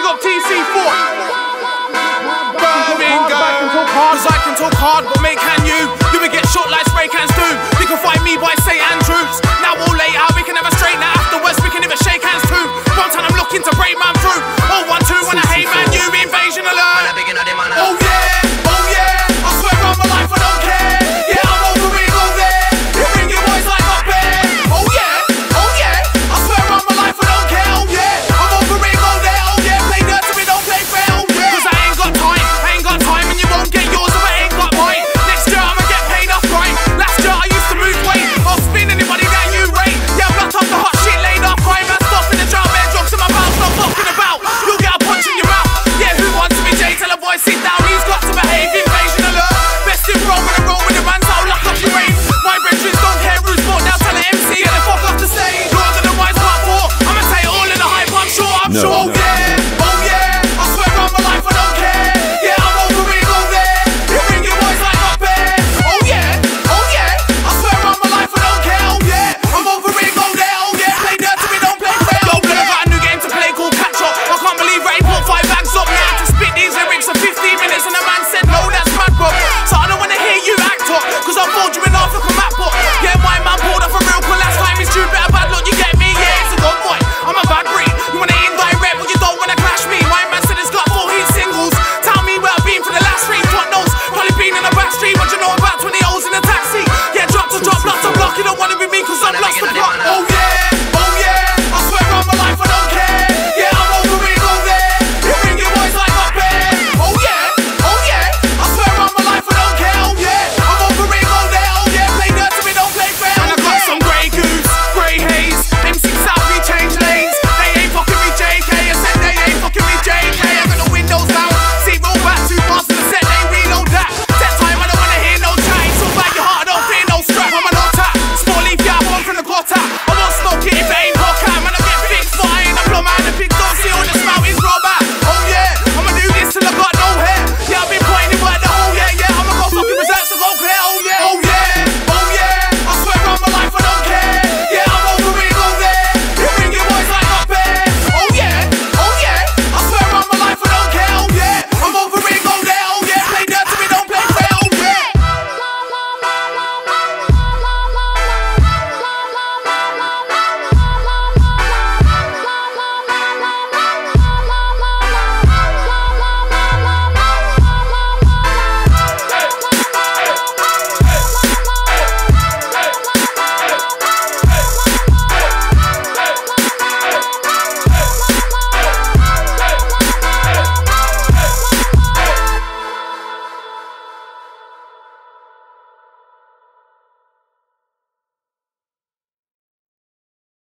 up TC4. Birmingham, cause I can talk hard, but mate, can you? You would get shot like spray cans do. You can find me by St. Andrews. Now all late out, we can have a straight night. Afterwards, we can even shake hands too. One time I'm looking to break man through. Oh, 1, 2, when I hate man, you invasion alert. Oh yeah, I swear on my life, I don't care. Yeah, I'm over it all there. You bring your boys like up there. Oh yeah, I swear on my life, I don't care. Oh yeah, I'm over it all there. Oh yeah, play dirt to me, don't play fair. Oh yeah, cause I ain't got time, and you won't get yours if I ain't got mine. Next year I'ma get paid off right. Last year I used to move weight. I'll spin anybody that you rate. Yeah, I'm locked up the hot shit laid off. Crime man stuff in the jar, man drugs in my mouth. Stop fucking about. You'll get a punch in your mouth. Yeah, who wants to be Jay? Tell a boy sit down. He's got to behave. Invasion alert. Best in roll with the man, so I'll lock up your range. My veterans don't care who's bought. Now tell the MC, get the fuck off the stage. Lord of the Wise Part 4. I'ma say it all in the hype. I'm sure. Oh yeah.